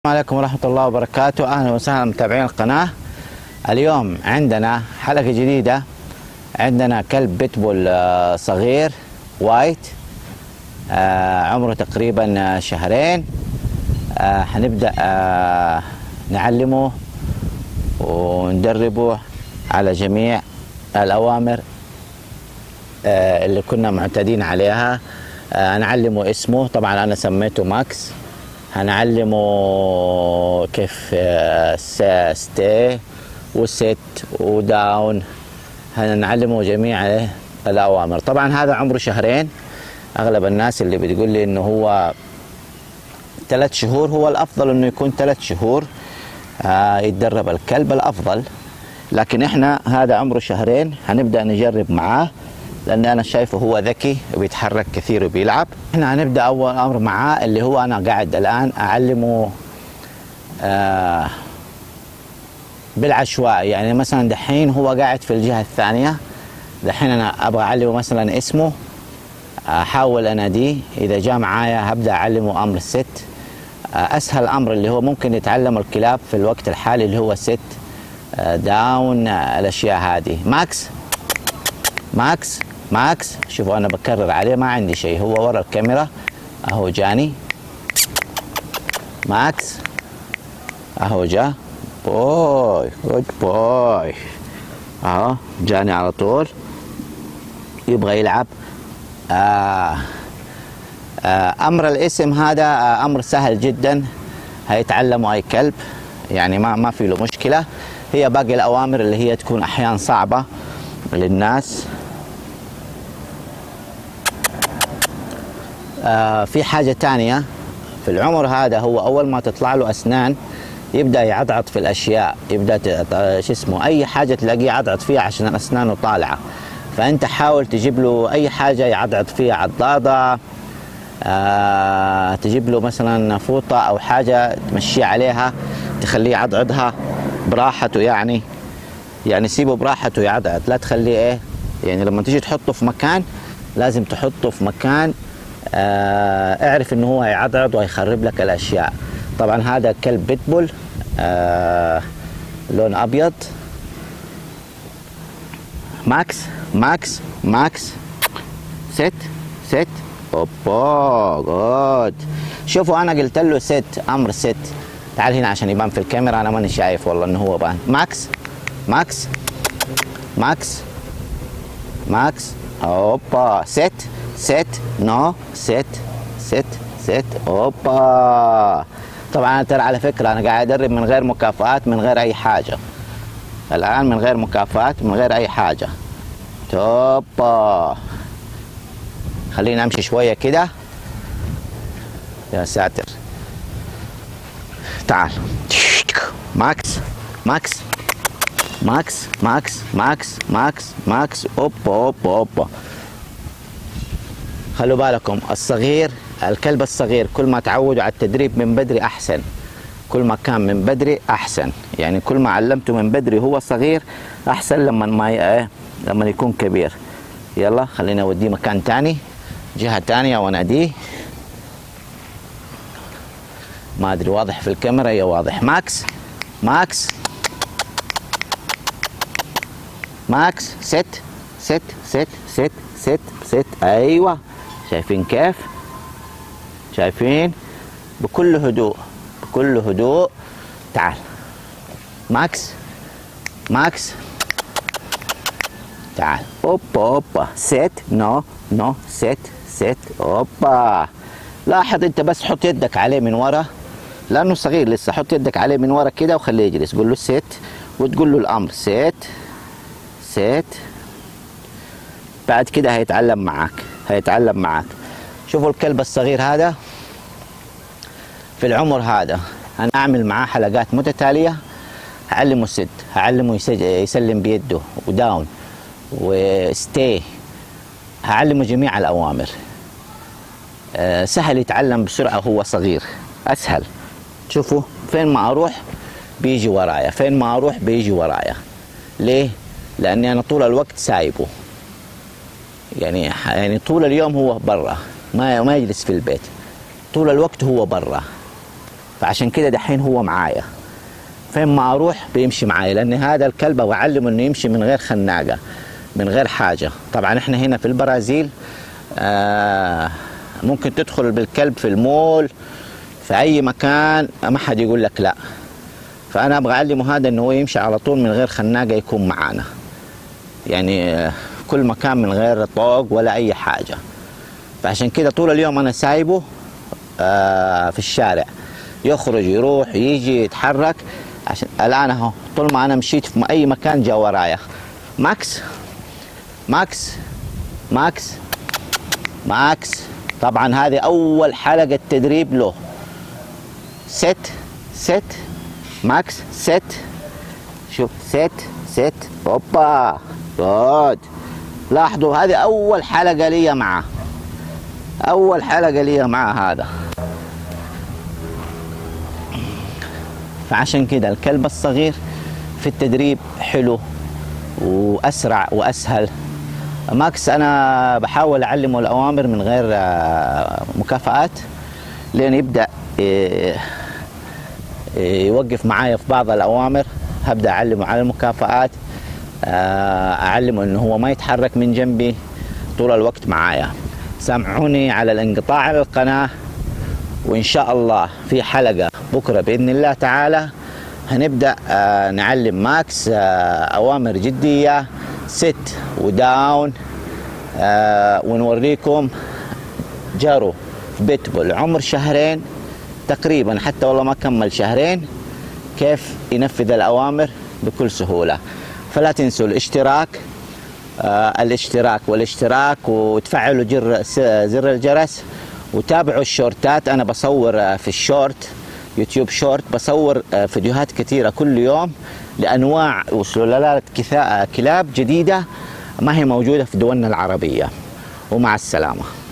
السلام عليكم ورحمة الله وبركاته. أهلا وسهلا متابعين القناة. اليوم عندنا حلقة جديدة. عندنا كلب بيتبول صغير وايت، عمره تقريبا شهرين. هنبدأ نعلمه وندربه على جميع الأوامر اللي كنا معتادين عليها. نعلمه اسمه، طبعا أنا سميته ماكس. هنعلمه كيف ستي وست وداون، هنعلمه جميع الأوامر. طبعا هذا عمره شهرين. أغلب الناس اللي بتقول لي إنه هو 3 شهور، هو الأفضل إنه يكون 3 شهور يتدرب الكلب الأفضل، لكن إحنا هذا عمره شهرين. هنبدأ نجرب معاه لأن أنا شايفه هو ذكي وبيتحرك كثير وبيلعب. إحنا هنبدأ أول أمر معاه اللي هو أنا قاعد الآن أعلمه بالعشوائي. يعني مثلا دحين هو قاعد في الجهة الثانية، دحين أنا أبغى أعلمه مثلا اسمه، أحاول أناديه. إذا جاء معايا هبدأ أعلمه أمر الست. أسهل أمر اللي هو ممكن يتعلم الكلاب في الوقت الحالي اللي هو ست داون، الأشياء هذه. ماكس ماكس ماكس، شوفوا أنا بكرر عليه، ما عندي شيء، هو ورا الكاميرا أهو جاني. ماكس أهو جا، بوي جود بوي، أهو جاني على طول يبغى يلعب. أمر الاسم هذا أمر سهل جدا، هيتعلمه أي كلب، يعني ما في له مشكلة. هي باقي الأوامر اللي هي تكون أحيانا صعبة للناس. في حاجة تانية في العمر هذا، هو أول ما تطلع له أسنان يبدأ يعضعض في الأشياء، يبدأ شو اسمه أي حاجة تلاقيه يعضعض فيها عشان أسنانه طالعة. فأنت حاول تجيب له أي حاجة يعضعض فيها، عضاضة، تجيب له مثلا فوطة أو حاجة تمشي عليها تخليه يعضعضها براحته. يعني سيبه براحته يعضعض، لا تخليه إيه، يعني لما تيجي تحطه في مكان لازم تحطه في مكان اعرف انه هو هيعضعض وهيخرب لك الاشياء. طبعا هذا كلب بيتبول لون ابيض. ماكس ماكس ماكس، ست ست، اوبا جود. شوفوا انا قلت له ست، امر ست. تعال هنا عشان يبان في الكاميرا، انا ماني شايف والله انه هو بان. ماكس ماكس ماكس ماكس، اوبا ست ست، نو ست ست ست، اوبا. طبعا ترى على فكره انا قاعد ادرب من غير مكافآت، من غير اي حاجه الان، من غير مكافآت، من غير اي حاجه. اوبا، خلينا امشي شويه كده. يا ساتر، تعال. ماكس ماكس ماكس ماكس ماكس ماكس ماكس، اوبا اوبا اوبا. خلوا بالكم الصغير، الكلب الصغير كل ما تعودوا على التدريب من بدري احسن، كل ما كان من بدري احسن. يعني كل ما علمته من بدري هو صغير احسن لما يكون كبير. يلا خلينا اوديه مكان تاني، جهة تانية واناديه. ما ادري واضح في الكاميرا؟ يا واضح. ماكس ماكس ماكس، ست ست ست ست ست ست، ايوه. شايفين كيف؟ شايفين؟ بكل هدوء، بكل هدوء. تعال ماكس ماكس، تعال. اوبا اوبا، ست، نو نو، ست ست، اوبا. لاحظ انت بس حط يدك عليه من ورا لانه صغير لسه، حط يدك عليه من ورا كده وخليه يجلس. قول له ست وتقول له الامر ست ست. بعد كده هيتعلم معاك، هيتعلم معاك. شوفوا الكلب الصغير هذا في العمر هذا انا اعمل معاه حلقات متتاليه، هعلمه ست، هعلمه يسلم بيده وداون وستي، هعلمه جميع الاوامر. سهل يتعلم بسرعه وهو صغير، اسهل. شوفوا فين ما اروح بيجي ورايا، فين ما اروح بيجي ورايا. ليه؟ لاني انا طول الوقت سايبه، يعني طول اليوم هو برا، ما يجلس في البيت، طول الوقت هو برا. فعشان كده دحين هو معايا، فين ما اروح بيمشي معايا، لان هذا الكلب بعلمه انه يمشي من غير خناقه، من غير حاجه. طبعا احنا هنا في البرازيل ممكن تدخل بالكلب في المول في اي مكان ما حد يقول لك لا. فانا ابغى اعلمه هذا انه هو يمشي على طول من غير خناقه، يكون معانا يعني كل مكان من غير طوق ولا اي حاجه. فعشان كده طول اليوم انا سايبه في الشارع، يخرج يروح يجي يتحرك. عشان الان اهو طول ما انا مشيت في اي مكان جا ورايا ماكس ماكس ماكس ماكس. طبعا هذه اول حلقه تدريب له. ست ست ماكس ست، شوف ست ست اوبا جود. لاحظوا هذه اول حلقه لي معه، اول حلقه لي مع هذا. فعشان كده الكلب الصغير في التدريب حلو واسرع واسهل. ماكس انا بحاول اعلمه الاوامر من غير مكافآت، لين يبدا يوقف معايا في بعض الاوامر هبدا اعلمه على المكافآت، اعلمه انه هو ما يتحرك من جنبي طول الوقت معايا. سامعوني على الانقطاع على القناه، وان شاء الله في حلقه بكره باذن الله تعالى هنبدا نعلم ماكس اوامر جديه، ست وداون، ونوريكم جارو في بيتبول عمر شهرين تقريبا، حتى والله ما كمل شهرين، كيف ينفذ الأوامر بكل سهولة. فلا تنسوا الاشتراك وتفعلوا زر الجرس، وتابعوا الشورتات. أنا بصور في الشورت يوتيوب شورت، بصور فيديوهات كثيرة كل يوم لأنواع وسلالات كلاب جديدة ما هي موجودة في دولنا العربية. ومع السلامة.